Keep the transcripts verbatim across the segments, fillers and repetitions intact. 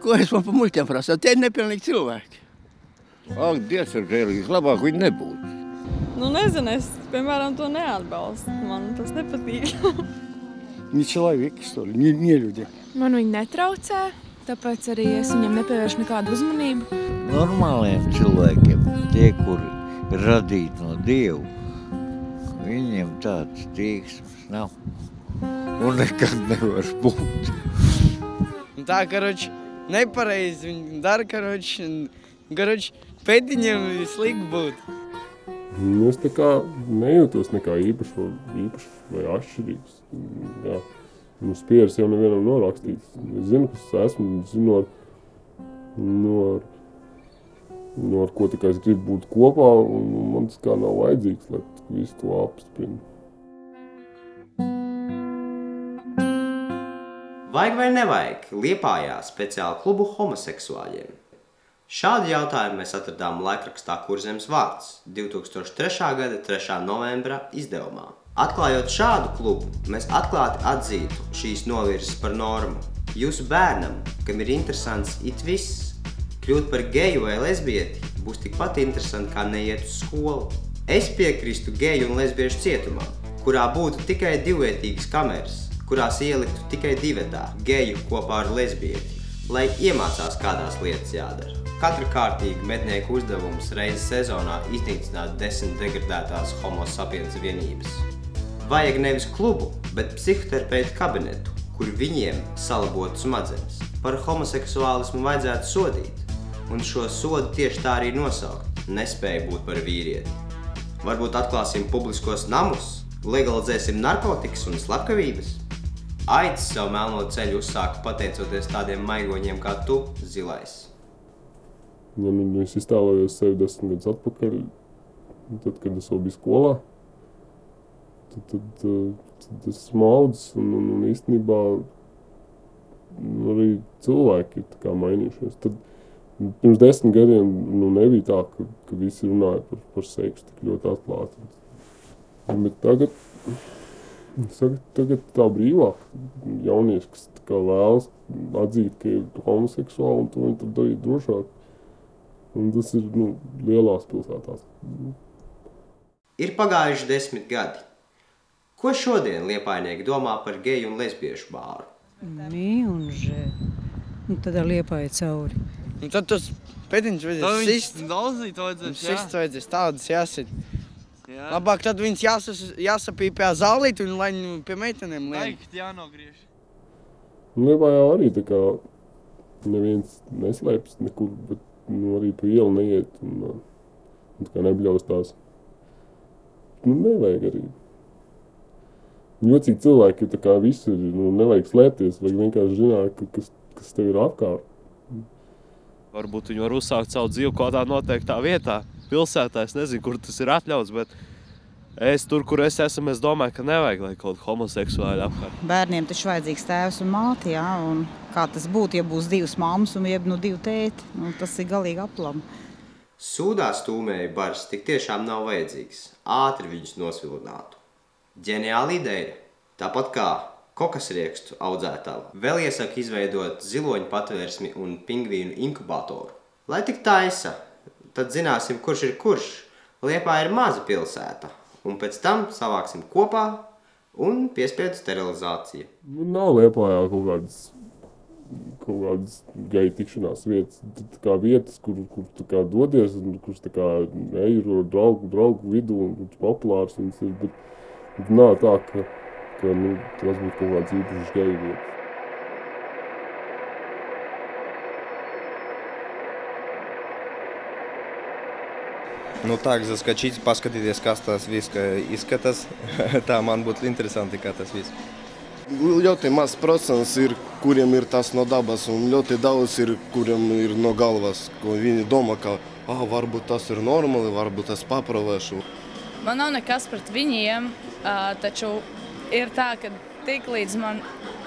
ko es man pa muļķiem prasīju? Tie ir nepilnīgi cilvēki. Ak, Dievs ir žēlīgs, labāk viņi nebūtu. Nu, nezinu, es, piemēram, to neatbalstu. Man tas nepatīk. Viņi cilvēki, что ли, не, не люди. Man viņi netraucē, tāpēc arī es viņam nepievēršu nekādu uzmanību. Normāliem cilvēkiem, tie, kuri ir radīti no Dievu, viņiem tāds tīksms nav. Un nekad nevar būt. Tā, karoči, nepareizi viņi dara, karoči, karoči, pēdiņiem slikti būt. Es tā kā nejūtos nekā īpaši, īpaši vai atšķirīgs. Jā. Nu, spieris jau nevienam norakstīts. Es zinu, kas es esmu, zinu, ar, no, ar, no ar ko tā kā es gribu būt kopā, un man tas kā nav vajadzīgs, lai visu to apspriedu. Vajag vai nevajag Liepājā speciālu klubu homoseksuāļiem? Šādu jautājumu mēs atradām laikrakstā Kurzemes vārds divi tūkstoši trešā gada trešā novembra izdevumā. Atklājot šādu klubu, mēs atklāti atzītu šīs novirzes par normu. Jūsu bērnam, kam ir interesants it viss, kļūt par geju vai lesbieti būs tikpat interesanti kā neiet uz skolu. Es piekristu geju un lesbiešu cietumā, kurā būtu tikai divvietīgas kameras, kurās ieliktu tikai divetā geju kopā ar lesbieti, lai iemācās kādās lietas jādara. Katru kārtīgu mednieku uzdevums reizes sezonā iznīcināt desmit degradētās homo sapiens vienības. Vajag nevis klubu, bet psihoterapeitu kabinetu, kur viņiem salabotu smadzenes. Par homoseksuālismu vajadzētu sodīt, un šo sodu tieši tā arī nosaukt – nespēja būt par vīrieti. Varbūt atklāsim publiskos namus, legalizēsim narkotikas un slepkavības? Aids savu melno ceļu uzsāka pateicoties tādiem maigoņiem kā tu, zilais. Ja, nu, es iztēlojos sevi desmit gadus atpakaļ, tad, kad es vēl biju skolā, tad, tad, tad es esmu audzis, un, un, un īstenībā arī cilvēki ir tā kā mainījušies. Tad, pirms desmit gadiem nu, nebija tā, ka, ka visi runāja par, par seksu tik ļoti atklāti. Bet tagad, tagad, tagad tā brīvāk jaunieši, kas tā kā vēlas atzīt, ka ir homoseksuāli, un to viņi tad darīt drošāk. Un tas ir nu, lielās pilsētās. Ir pagājuši desmit gadi. Ko šodien liepājnieki domā par geju un lesbiešu bāru? Mī un žēl. Un tad ar Liepāju cauri. Un tad tos pēdiņus vajadzēs sist. Dalzīt vajadzēs, jā. Sist vajadzēs, tādas jāsit. Jā. Labāk tad viņas jāsas, jāsapīpē zālīt un lai pie meitenēm lien. Laikt jānogriež. Un Liepājā arī tā kā neviens neslēpjas nekur, bet nu, arī pa ielu neiet un, un tā kā nebļaustās. Nu, nevajag arī. Jocīgi cilvēki, tā kā visi ir, nu, nevajag slēpties, vajag vienkārši zināt, kas, kas tev ir apkārt. Varbūt viņi var uzsākt savu dzīvi kādā noteiktā vietā, pilsētā, es nezinu, kur tas ir atļauts, bet es tur, kur es esmu, es domāju, ka nevajag, lai kaut homoseksuāļi apkārt. Bērniem taču vajadzīgs tēvs un māte, jā, un kā tas būtu, ja būs divas mammas un jeb nu divi tēti, nu, tas ir galīgi aplam. Sūdā stūmēju bars tik tiešām nav vajadzīgs, ātri viņus nosvilinātu. Ģeniāla ideja, tāpat kā kokasriekstu audzētava, vēl iesaka izveidot ziloņu patvērsmi un pingvīnu inkubatoru. Lai tik taisa, tad zināsim, kurš ir kurš. Liepāja ir maza pilsēta, un pēc tam savāksim kopā un piespiedu sterilizāciju. Nu, nav Liepājā kaut kādas, kaut kādas geju tikšanās vietas, tā kā vietas, kur, kur tā kā dodies, un kurš tā kā eiro draugu, draugu vidu un populārs, un, bet, bet nav tā, ka, ka nu, tas būtu kaut kāds īpašs geju vietas. Nu tā, zaskačīt, paskatīties, kas tas viss izskatās, tā man būtu interesanti, kā tas viss. Ļoti maz procents ir, kuriem ir tas no dabas, un ļoti daudz ir, kuriem ir no galvas, ko viņi domā, ka ah, varbūt tas ir normāli, varbūt tas paprovēšu. Man nav nekas pret viņiem, taču ir tā, ka tik līdz man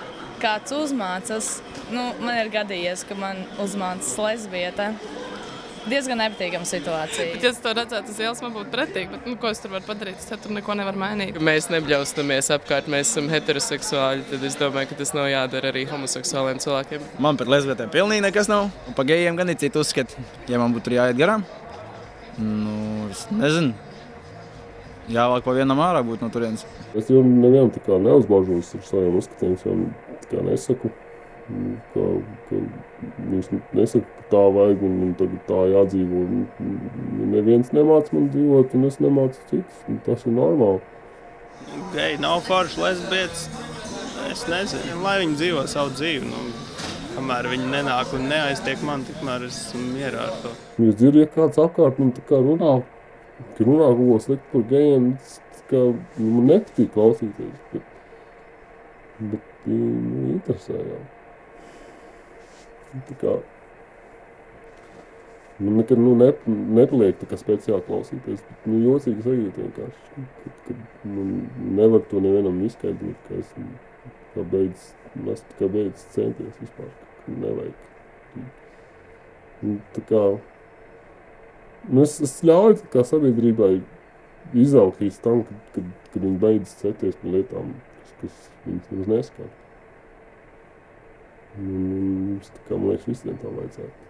kāds uzmācas, nu, man ir gadījies, ka man uzmācas lesbiete. diezgan nepatīkama situācija. Bet, ja es to redzētu uz ielas, man būtu pretīgi, bet nu, ko es tur varu padarīt? Es tur neko nevaru mainīt. Mēs nebļaustamies apkārt, mēs esam heteroseksuāļi, tad es domāju, ka tas nav jādara arī homoseksuāliem cilvēkiem. Man par lesbietēm pilnīgi nekas nav, un par gejiem gan ir citu uzskati. Ja man būtu jāiet garām, nu, es nezinu. Jāvāk pa vienam ārā būt no turienes. Es jau nevienam tā kā neuzbaužos ar saviem uzskatiem, jo tā kā nesaku, ka, ka viņš nesaka, ka tā vajag un, un tagad tā jādzīvo. Neviens nemāc man dzīvot, un es nemācu citus, un tas ir normāli. Geji nav forši, lesbietes, es nezinu, lai viņi dzīvo savu dzīvi. Nu, kamēr viņi nenāk un neaiztiek man, tikmēr es esmu mierā ar to. Es dzirdu, ja kāds apkārt man tā kā runā, ka runā kaut ko sliktu par gejiem, tas kā man nepatīk klausīties, bet, bet nu, interesē, jā. Tā kā man nekad nu, ne, nepaliek tā kā speciāli klausīties, bet nu, jocīgi sajūt vienkārši, kad, kad nu, nevar to nevienam izskaidrot, ka es kā beidz, es tā kā beidz centies vispār, ka nevajag. Un, tā kā Nu, es, es ļauju tā kā sabiedrībai izaugt līdz tam, kad, kad, kad viņi beidzas ceties par lietām, kas, kas viņas nemaz neskar. Un, un, tā kā, man liekas, visiem tā vajadzētu.